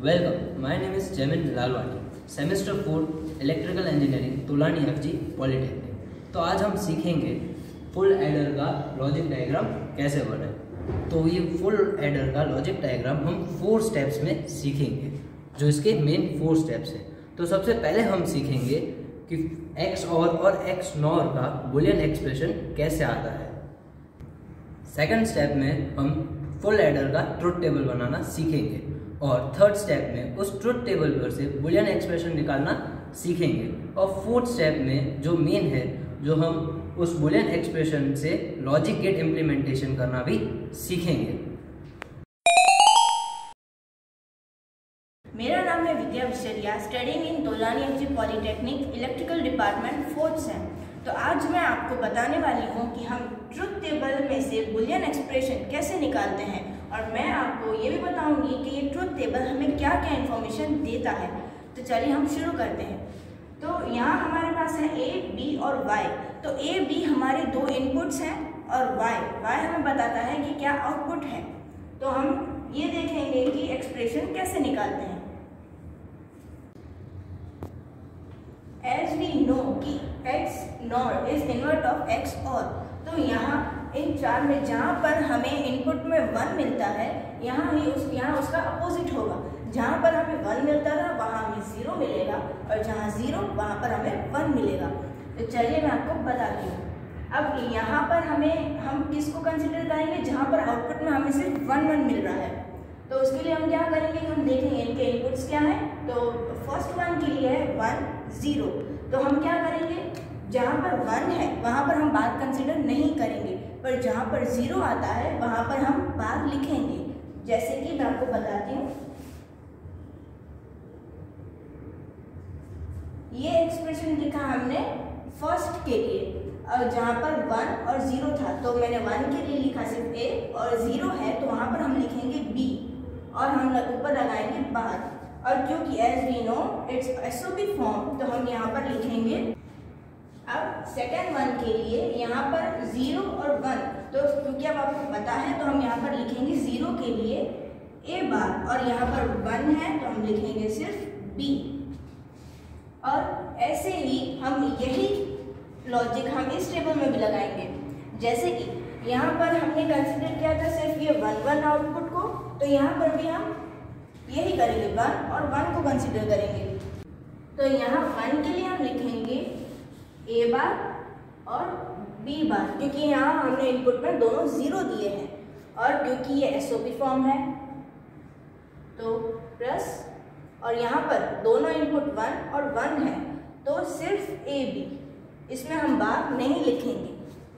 Welcome, my name is Jamin Lalwani, semester 4 electrical engineering Tolani FG polytechnic. तो आज हम सीखेंगे फुल एडर का लॉजिक डायग्राम कैसे बने। तो ये फुल एडर का लॉजिक डायग्राम हम 4 स्टेप्स में सीखेंगे, जो इसके मेन 4 स्टेप्स हैं। तो सबसे पहले हम सीखेंगे कि एक्स और एक्स नॉर का बुलियन एक्सप्रेशन कैसे आता है। सेकंड स्टेप में हम फुल एडर का ट्रुथ टेबल बनाना सीखेंगे और थर्ड स्टेप में उस ट्रुथ टेबल पर से बुलियन एक्सप्रेशन निकालना सीखेंगे। और फोर्थ स्टेप में जो मेन है, जो हम उस बुलियन एक्सप्रेशन से लॉजिक गेट इम्प्लीमेंटेशन करना भी सीखेंगे। मेरा नाम है Vidya Visharia, studying in Tolani FG polytechnic electrical department 4th sem. तो आज मैं आपको बताने वाली हूँ कि हम ट्रुथ टेबल में से बुलियन एक्सप्रेशन कैसे निकालते हैं, और मैं आपको ये भी बताऊंगी कि ये ट्रुथ टेबल हमें क्या क्या इन्फॉर्मेशन देता है। तो चलिए हम शुरू करते हैं। तो यहाँ हमारे पास है A, B और Y। तो A, B हमारे 2 इनपुट्स हैं और Y हमें बताता है कि क्या आउटपुट है। तो हम ये देखेंगे कि एक्सप्रेशन कैसे निकालते हैं। As we know कि X NOR is invert of X OR, तो यहाँ इन 4 में जहाँ पर हमें इनपुट में 1 मिलता है, यहाँ उसका अपोजिट होगा। जहाँ पर हमें 1 मिलता था वहाँ हमें 0 मिलेगा, और जहाँ 0 वहाँ पर हमें 1 मिलेगा। तो चलिए मैं आपको बताती हूँ। अब यहाँ पर हम किसको कंसिडर करेंगे, जहाँ पर आउटपुट में हमें सिर्फ 1 मिल रहा है। तो उसके लिए हम क्या करेंगे, हम देखेंगे इनके इनपुट्स क्या है। तो फर्स्ट वन के लिए है 1 0। तो हम क्या करेंगे, जहाँ पर 1 है वहाँ पर हम बार कंसिडर नहीं करेंगे, पर जहाँ पर 0 आता है वहाँ पर हम बार लिखेंगे। जैसे कि मैं आपको बताती हूँ, ये एक्सप्रेशन लिखा हमने फर्स्ट के लिए, और जहाँ पर 1 और 0 था तो मैंने 1 के लिए लिखा सिर्फ A, और 0 है तो वहाँ पर हम लिखेंगे B, और हम ऊपर लगाएंगे बार। और क्योंकि as we know it's SOP form, तो हम यहाँ पर लिखेंगे। अब सेकेंड वन के लिए यहाँ पर 0 और 1, तो क्योंकि अब आपको पता है तो हम यहाँ पर लिखेंगे 0 के लिए A बार, और यहाँ पर 1 है तो हम लिखेंगे सिर्फ B। और ऐसे ही हम यही लॉजिक हम इस टेबल में भी लगाएंगे। जैसे कि यहाँ पर हमने कंसिडर किया था सिर्फ ये 1 आउटपुट को, तो यहाँ पर भी हम यही करेंगे, 1 और 1 को कंसिडर करेंगे। तो यहाँ 1 के लिए हम लिखेंगे A बार और B बार, क्योंकि यहाँ हमने इनपुट में दोनों 0 दिए हैं, और क्योंकि ये SOP फॉर्म है तो प्लस, और यहाँ पर दोनों इनपुट 1 और 1 है तो सिर्फ A B, इसमें हम बार नहीं लिखेंगे।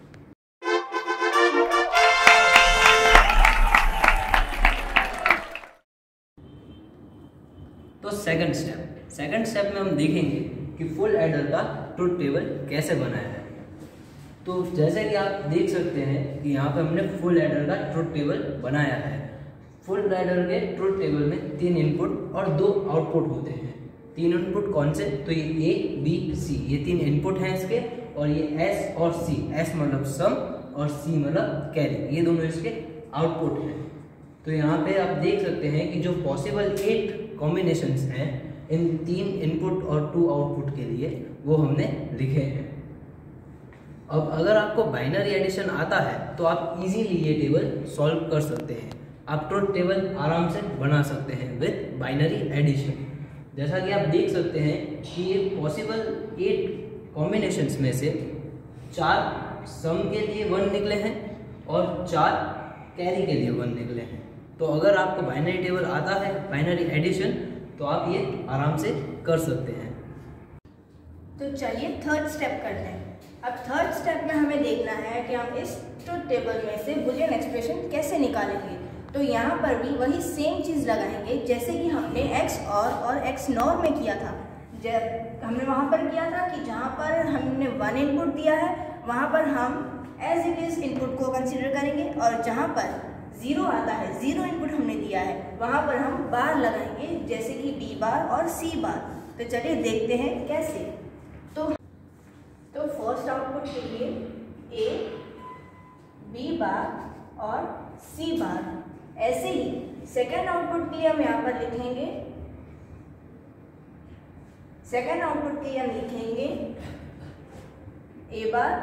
तो सेकंड स्टेप में हम देखेंगे कि फुल एडर का ट्रुथ टेबल कैसे बनाया है। तो जैसे कि आप देख सकते हैं कि यहाँ पे हमने फुल एडर का ट्रुथ टेबल बनाया है। फुल एडर के ट्रुथ टेबल में 3 इनपुट और 2 आउटपुट होते हैं। 3 इनपुट कौन से, तो ये A, B, C, ये 3 इनपुट हैं इसके, और ये S और C, S मतलब सम और C मतलब कैरी, ये दोनों इसके आउटपुट हैं। तो यहाँ पे आप देख सकते हैं कि जो पॉसिबल 8 कॉम्बिनेशंस हैं इन 3 इनपुट और 2 आउटपुट के लिए, वो हमने लिखे हैं। अब अगर आपको बाइनरी एडिशन आता है तो आप इजीली ये टेबल सॉल्व कर सकते हैं। आप ट्रुथ टेबल आराम से बना सकते हैं विद बाइनरी एडिशन। जैसा कि आप देख सकते हैं कि ये पॉसिबल 8 कॉम्बिनेशंस में से 4 सम के लिए 1 निकले हैं और 4 कैरी के लिए 1 निकले हैं। तो अगर आपको बाइनरी टेबल आता है, बाइनरी एडिशन, तो आप ये आराम से कर सकते हैं। तो चलिए थर्ड स्टेप करते हैं। अब थर्ड स्टेप में हमें देखना है कि हम इस ट्रुथ टेबल में से बुलियन एक्सप्रेशन कैसे निकालेंगे। तो यहाँ पर भी वही सेम चीज़ लगाएंगे जैसे कि हमने X और X नॉर में किया था। जब हमने वहाँ पर किया था कि जहाँ पर हमने 1 इनपुट दिया है वहाँ पर हम एज इट इज़ इनपुट को कंसिडर करेंगे, और जहाँ पर 0 आता है, 0 इनपुट हमने दिया है, वहाँ पर हम बार लगाएंगे जैसे कि B बार और C बार। तो चलिए देखते हैं कैसे। तो फर्स्ट आउटपुट के लिए A, B बार और C बार। ऐसे ही सेकेंड आउटपुट के लिए हम यहाँ पर लिखेंगे सेकेंड आउटपुट के लिए हम लिखेंगे ए बार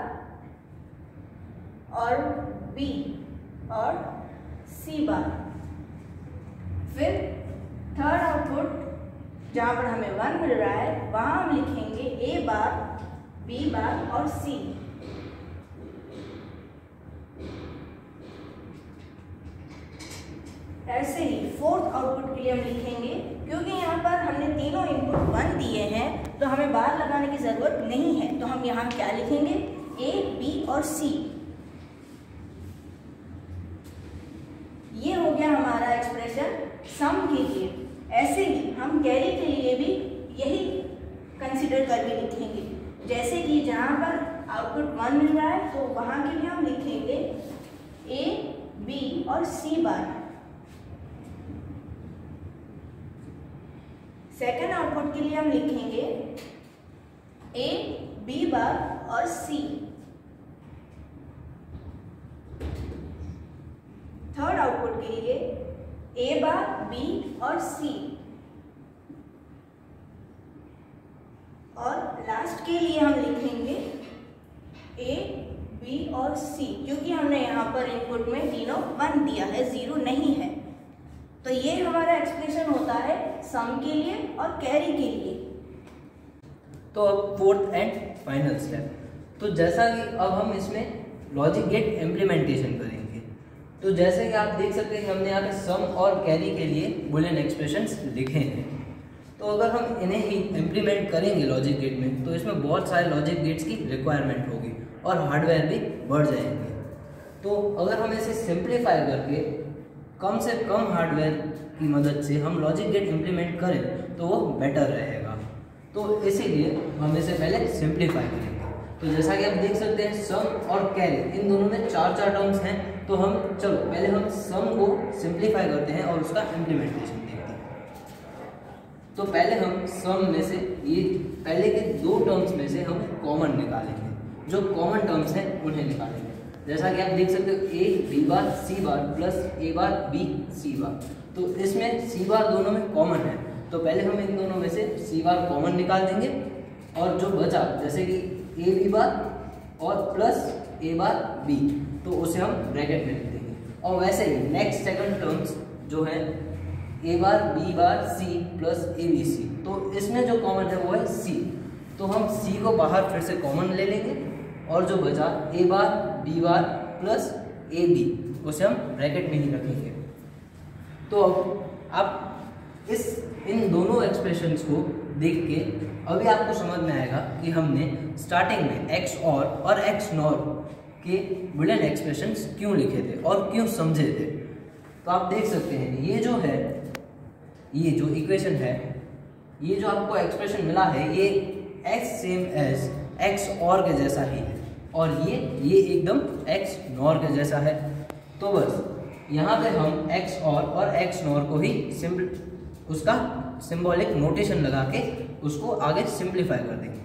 और बी और सी बार। फिर थर्ड आउटपुट जहाँ पर हमें 1 मिल रहा है वहाँ हम लिखेंगे ए बार, बी बार और सी। ऐसे ही फोर्थ आउटपुट के लिए हम लिखेंगे, क्योंकि यहाँ पर हमने तीनों इनपुट 1 दिए हैं तो हमें बार लगाने की ज़रूरत नहीं है, तो हम यहाँ क्या लिखेंगे ए, बी और सी। ये हो गया हमारा एक्सप्रेशन सम के लिए। ऐसे ही हम कैरी के लिए भी यही कंसीडर करके लिखेंगे, जैसे कि जहाँ पर आउटपुट 1 मिल रहा है तो वहाँ के लिए हम लिखेंगे ए, बी और सी बार। सेकेंड आउटपुट के लिए हम लिखेंगे ए, बी बार और सी। थर्ड आउटपुट के लिए ए बार, बी और सी। और लास्ट के लिए हम लिखेंगे ए, बी और सी, क्योंकि हमने यहाँ पर इनपुट में तीनों 1 दिया है, 0 नहीं है। तो ये हमारा एक्सप्रेशन होता है सम के लिए और कैरी के लिए। तो अब फोर्थ एंड फाइनल स्टेप, तो जैसा कि अब हम इसमें लॉजिक गेट इम्प्लीमेंटेशन करेंगे। तो जैसे कि आप देख सकते हैं कि हमने यहाँ पे सम और कैरी के लिए बुलियन एक्सप्रेशंस लिखे हैं। तो अगर हम इन्हें ही इम्प्लीमेंट करेंगे लॉजिक गेट में तो इसमें बहुत सारे लॉजिक गेट्स की रिक्वायरमेंट होगी और हार्डवेयर भी बढ़ जाएंगे। तो अगर हम इसे सिंप्लीफाई करके कम से कम हार्डवेयर की मदद से हम लॉजिक गेट इम्प्लीमेंट करें तो वो बेटर रहेगा। तो इसीलिए हम इसे पहले सिंप्लीफाई करेंगे। तो जैसा कि आप देख सकते हैं सम और कैरी इन दोनों में 4 टर्म्स हैं। तो हम चलो पहले हम सम को सिंप्लीफाई करते हैं और उसका इम्प्लीमेंटेशन देखते हैं। तो पहले हम सम में से ये पहले के 2 टर्म्स में से हम कॉमन निकालेंगे, जो कॉमन टर्म्स हैं उन्हें निकालेंगे। जैसा कि आप देख सकते हो A, B bar, C bar plus A bar, B, C bar. तो इसमें सी बार दोनों में कॉमन है, तो पहले हम इन दोनों में से सी बार कॉमन निकाल देंगे और जो बचा जैसे कि ए बी बार और प्लस ए बार बी, तो उसे हम ब्रैकेट में लिख देंगे। और वैसे ही नेक्स्ट सेकंड टर्म्स जो है A bar, B bar, C plus A B C, तो इसमें जो कॉमन है वो है सी। तो हम सी को बाहर फिर से कॉमन ले लेंगे और जो बचा A bar, B bar plus A B, उसे हम ब्रैकेट में ही रखेंगे। तो अब आप इन दोनों एक्सप्रेशंस को देख के अभी आपको समझ में आएगा कि हमने स्टार्टिंग में एक्स और एक्स नॉर के बुलियन एक्सप्रेशंस क्यों लिखे थे और क्यों समझे थे। तो आप देख सकते हैं ये जो है, ये जो इक्वेशन है, ये जो आपको एक्सप्रेशन मिला है ये एक्स सेम एज एक्स और के जैसा ही है और ये एकदम एक्स नॉर के जैसा है। तो बस यहाँ पे हम एक्स और एक्स नॉर को ही उसका सिंबॉलिक नोटेशन लगा के उसको आगे सिंप्लीफाई कर देंगे।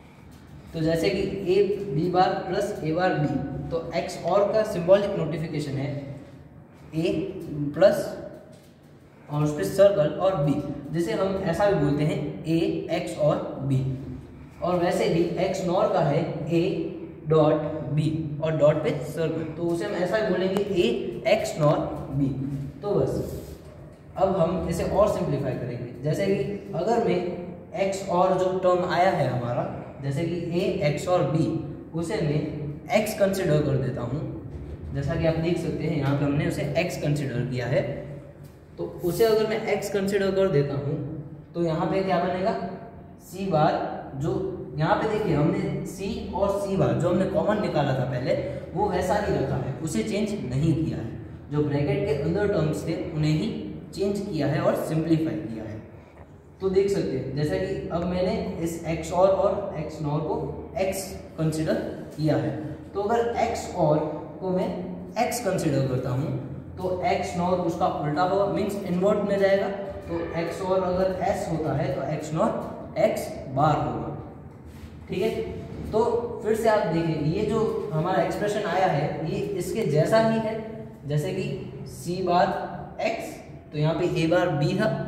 तो जैसे कि A B bar plus A bar B, तो एक्स और का सिंबॉलिक नोटिफिकेशन है ए प्लस और उस पर सर्कल और बी, जिसे हम ऐसा भी बोलते हैं ए एक्स और बी। और वैसे भी एक्स नॉर का है ए डॉट बी और डॉट पे सर्कल, तो उसे हम ऐसा भी बोलेंगे ए एक्स नॉर बी। तो बस अब हम इसे और सिंप्लीफाई करेंगे। जैसे कि अगर मैं एक्स और जो टर्म आया है हमारा, जैसे कि ए एक्स और बी, उसे मैं एक्स कंसिडर कर देता हूँ। जैसा कि आप देख सकते हैं यहाँ पे हमने उसे एक्स कंसिडर किया है, तो उसे अगर मैं एक्स कंसिडर कर देता हूँ तो यहाँ पे क्या बनेगा सी बार, जो यहाँ पे देखिए हमने सी और सी बार जो हमने कॉमन निकाला था पहले वो वैसा ही रखा है, उसे चेंज नहीं किया है। जो ब्रैकेट के अंदर टर्म्स थे उन्हें ही चेंज किया है और सिंप्लीफाई किया है। तो देख सकते हैं जैसा कि अब मैंने इस एक्स और एक्स नॉर को एक्स कंसिडर किया है, तो अगर एक्स और को मैं एक्स कंसिडर करता हूँ तो एक्स नॉर उसका उल्टा होगा, मीन्स इनवर्ट में जाएगा। तो एक्स और अगर एस होता है तो एक्स नॉर एक्स बार होगा। ठीक है, तो फिर से आप देखिए ये जो हमारा एक्सप्रेशन आया है ये इसके जैसा ही है। जैसे कि सी बार एक्स, तो यहाँ पे ए बार बी था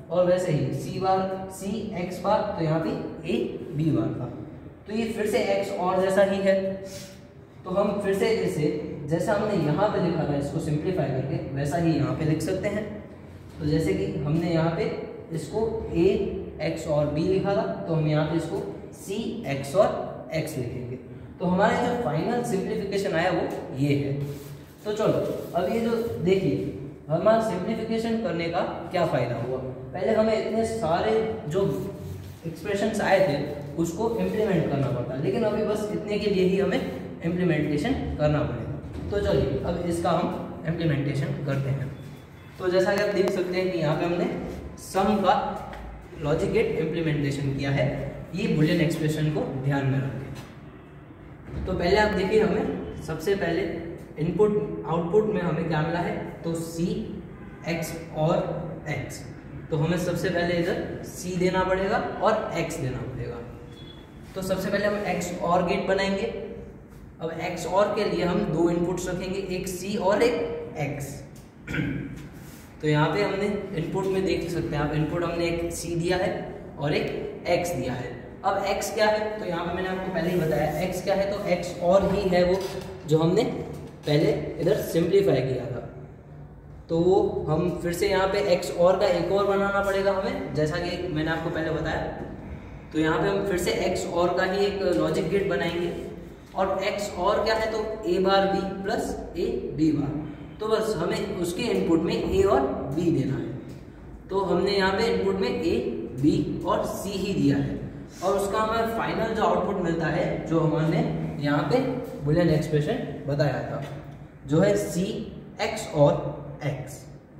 और वैसे ही सी बार सी एक्स बार, तो यहाँ पे ए बी बार था। तो ये फिर से एक्स और जैसा ही है, तो हम फिर से इसे जैसा हमने यहाँ पे लिखा था इसको सिंप्लीफाई करके वैसा ही यहाँ पे लिख सकते हैं। तो जैसे कि हमने यहाँ पे इसको ए एक्स और बी लिखा था, तो हम यहाँ पे इसको सी एक्स और एक्स लिखेंगे। तो हमारे जो फाइनल सिंप्लीफिकेशन आया वो ये है। तो चलो अब ये जो देखिए हमारा सिंप्लीफिकेशन करने का क्या फ़ायदा हुआ। पहले हमें इतने सारे जो एक्सप्रेशंस आए थे उसको इम्प्लीमेंट करना पड़ता, लेकिन अभी बस इतने के लिए ही हमें इम्प्लीमेंटेशन करना पड़ेगा। तो चलिए अब इसका हम इम्प्लीमेंटेशन करते हैं। तो जैसा कि आप देख सकते हैं कि यहाँ पे हमने सम का लॉजिक गेट इम्प्लीमेंटेशन किया है, ये बुलियन एक्सप्रेशन को ध्यान में रखें। तो पहले आप देखिए हमें सबसे पहले इनपुट आउटपुट में हमें क्या मिला है, तो सी एक्स और एक्स। तो हमें सबसे पहले इधर सी देना पड़ेगा और एक्स देना पड़ेगा। तो सबसे पहले हम एक्स और गेट बनाएंगे। अब एक्स और के लिए हम दो इनपुट्स रखेंगे, एक सी और एक एक्स। तो यहाँ पे हमने इनपुट में देख सकते हैं आप, इनपुट हमने एक सी दिया है और एक एक्स दिया है। अब एक्स क्या है, तो यहाँ पे मैंने आपको पहले ही बताया एक्स क्या है, तो एक्स और ही है वो जो हमने पहले इधर सिंप्लीफाई किया था। तो वो हम फिर से यहाँ पे एक्स और का एक और बनाना पड़ेगा हमें, जैसा कि मैंने आपको पहले बताया। तो यहाँ पे हम फिर से एक्स और का ही एक लॉजिक गेट बनाएंगे। और एक्स और क्या है, तो A bar B plus A B bar. तो बस हमें उसके इनपुट में ए और बी देना है। तो हमने यहाँ पे इनपुट में ए बी और सी ही दिया है, और उसका हमें फाइनल जो आउटपुट मिलता है जो हमने यहाँ पे बुलियन एक्सप्रेशन बताया था, जो है सी एक्स और एक्स।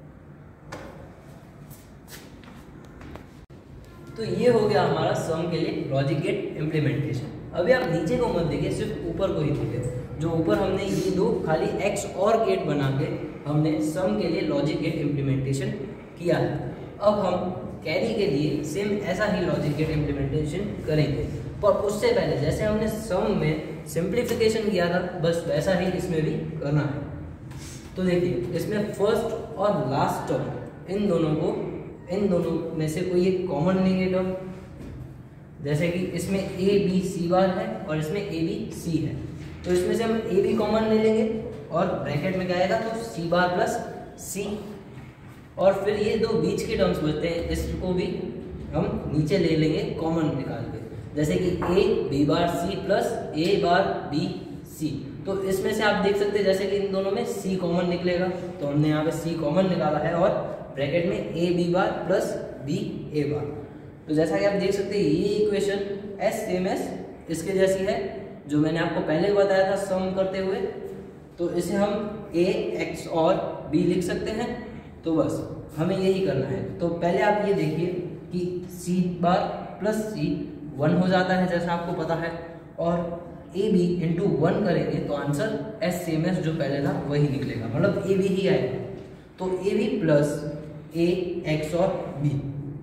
तो ये हो गया हमारा सम के लिए लॉजिक गेट इम्प्लीमेंटेशन। अभी आप नीचे को मत देखिए, सिर्फ ऊपर को ही देखिए। जो ऊपर हमने ये दो खाली एक्स और गेट बना के हमने सम के लिए लॉजिक गेट इम्प्लीमेंटेशन किया है। अब हम कैरी के लिए सेम ऐसा ही लॉजिक गेट इम्प्लीमेंटेशन करेंगे, पर उससे पहले जैसे हमने सम में सिंप्लीफिकेशन किया था बस वैसा ही इसमें भी करना है। तो देखिए इसमें फर्स्ट और लास्ट टर्म इन दोनों में से कोई एक कॉमन लेंगे टर्म, जैसे कि इसमें ए बी सी बार है और इसमें ए बी सी है। तो इसमें से हम ए बी कॉमन ले लेंगे और ब्रैकेट में क्या आएगा, तो सी बार प्लस सी। और फिर ये दो बीच के टर्म्स बचते हैं, इसको भी हम नीचे ले लेंगे कॉमन निकाल के, जैसे कि A B bar C plus A bar B C. तो इसमें से आप देख सकते हैं जैसे कि इन दोनों में सी कॉमन निकलेगा, तो हमने यहाँ पे सी कॉमन निकाला है और ब्रैकेट में A B bar plus B A bar. तो जैसा कि आप देख सकते हैं ये इक्वेशन एस सेम एस इसके जैसी है जो मैंने आपको पहले बताया था सम करते हुए। तो इसे हम ए एक्स और बी लिख सकते हैं। तो बस हमें यही करना है। तो पहले आप ये देखिए कि सी बार प्लस सी 1 हो जाता है जैसा आपको पता है, और ए बी इंटू 1 करेंगे तो आंसर एस सेम एस जो पहले था वही निकलेगा, मतलब ए बी ही आएगा। तो A B plus A XOR B.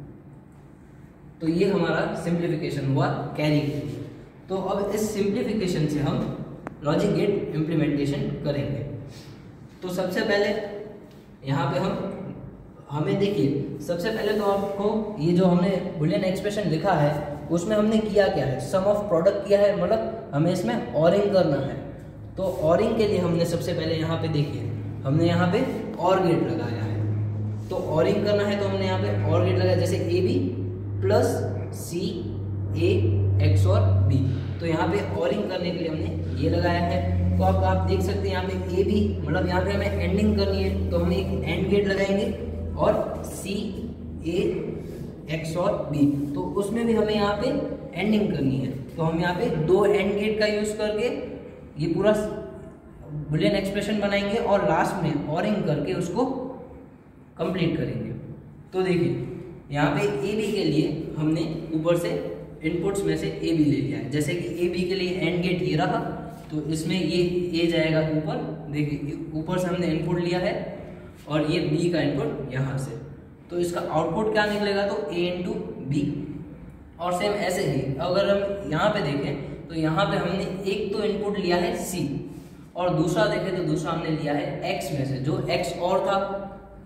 तो ये हमारा सिंप्लीफिकेशन हुआ कैरी के लिए। तो अब इस सिंप्लीफिकेशन से हम लॉजिक गेट इम्प्लीमेंटेशन करेंगे। तो सबसे पहले यहाँ पे हमें देखिए, सबसे पहले तो आपको ये जो हमने बुलियन एक्सप्रेशन लिखा है उसमें हमने किया क्या है, सम ऑफ प्रोडक्ट किया है, मतलब हमें इसमें ऑरिंग करना है। तो ऑरिंग के लिए हमने सबसे पहले यहाँ पे देखिए हमने यहाँ पे और गेट लगाया है। तो ऑरिंग करना है तो हमने यहाँ पे और गेट लगाया, जैसे A B plus C A XOR B. तो यहाँ पे ऑरिंग करने के लिए हमने ये लगाया है। तो आप देख सकते हैं यहाँ पे ए बी, मतलब यहाँ पे हमें एंडिंग करनी है तो हम एक एंड गेट लगाएंगे, और सी ए एक्स और बी, तो उसमें भी हमें यहाँ पे एंडिंग करनी है। तो हम यहाँ पे दो एंड गेट का यूज करके ये पूरा बुलियन एक्सप्रेशन बनाएंगे और लास्ट में ऑरिंग करके उसको कंप्लीट करेंगे। तो देखिए यहाँ पे ए बी के लिए हमने ऊपर से इनपुट्स में से ए बी ले लिया है, जैसे कि ए बी के लिए एंड गेट ये रहा, तो इसमें ये ए जाएगा ऊपर। देखिए ऊपर से हमने इनपुट लिया है और ये बी का इनपुट यहाँ से, तो इसका आउटपुट क्या निकलेगा, तो ए इंटू बी। और सेम ऐसे ही अगर हम यहाँ पे देखें तो यहाँ पे हमने एक तो इनपुट लिया है सी, और दूसरा देखें तो दूसरा हमने लिया है एक्स में से, जो एक्स और था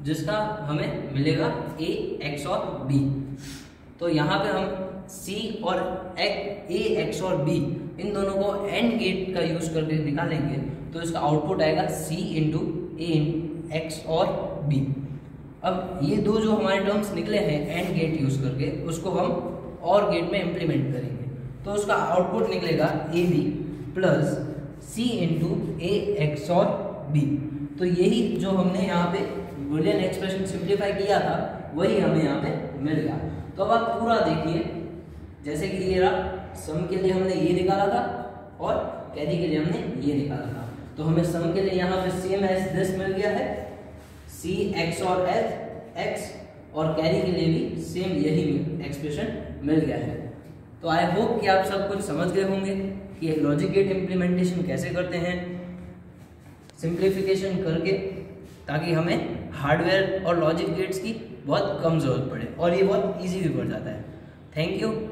जिसका हमें मिलेगा A XOR B। तो यहाँ पे हम C और A XOR B इन दोनों को AND गेट का यूज करके निकालेंगे तो इसका आउटपुट आएगा C into A XOR B। अब ये दो जो हमारे टर्म्स निकले हैं AND गेट यूज करके उसको हम OR गेट में इम्प्लीमेंट करेंगे तो उसका आउटपुट निकलेगा AB plus C into A XOR B। तो यही जो हमने यहाँ पे बूलियन एक्सप्रेशन सिंप्लीफाई किया था वही हमें यहाँ पे मिल गया। तो अब आप पूरा देखिए, जैसे कि ये रहा, सम के लिए हमने ये निकाला था और कैरी के लिए हमने ये निकाला था। तो हमें सम के लिए यहाँ पे सेम एज दिस मिल गया है C XOR X, और कैरी के लिए भी सेम यही एक्सप्रेशन मिल गया है। तो आई होप कि आप सब कुछ समझ गए होंगे कि लॉजिक गेट इम्प्लीमेंटेशन कैसे करते हैं सिंप्लीफिकेशन करके, ताकि हमें हार्डवेयर और लॉजिक गेट्स की बहुत कम ज़रूरत पड़े और ये बहुत इजी भी पड़ जाता है। Thank you.